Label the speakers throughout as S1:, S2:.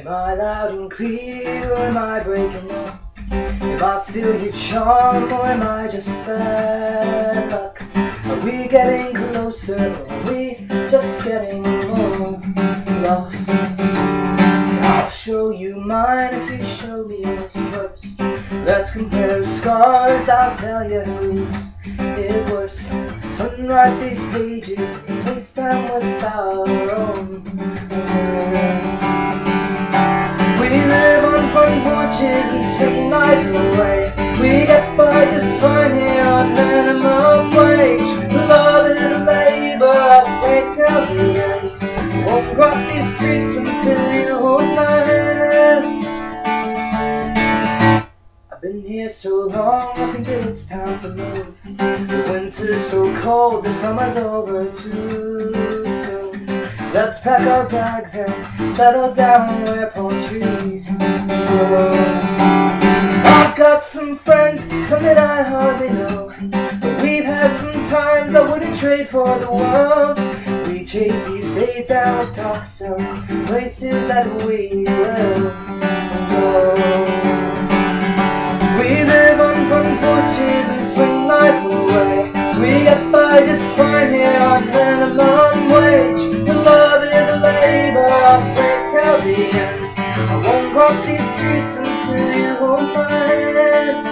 S1: Am I loud and clear, or am I breaking up? Am I still your charm, or am I just bad luck? Are we getting closer, or are we just getting more lost? I'll show you mine if you show me yours first. Let's compare scars, I'll tell you whose is worse. Let's unwrite these pages and replace them with our own words. We live on front porches and swing life away. We get by just fine here on minimum wage. Love is a labor, I'll slave till the end. Won't cross these streets until you hold my hand. I've been here so long, I think that it's time to move. The winter's so cold, the summer's over too soon. Let's pack our bags and settle down where palm trees grow. I've got some friends, some that I hardly know, but we've had some times I wouldn't trade for the world. We chase these days down with talks of places that we will go. We live on front porches and swing life away. We get by just fine here on minimum wage. Your love is a labor, I'll slave till the end. I won't cross these streets until you hold my hand.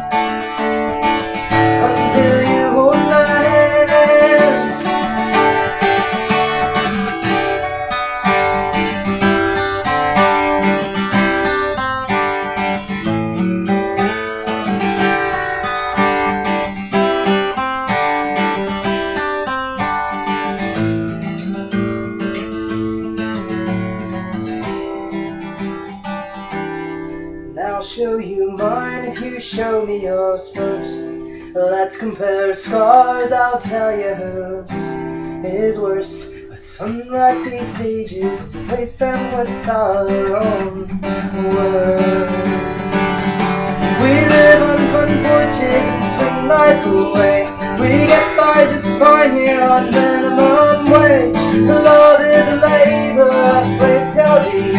S1: Until you hold my hand. I'll show you mine if you show me yours first. Let's compare scars, I'll tell you whose is worse. Let's unwrite these pages and replace them with our own words. We live on front porches and swing life away. We get by just fine here on minimum wage. Love is a labor, a slave till the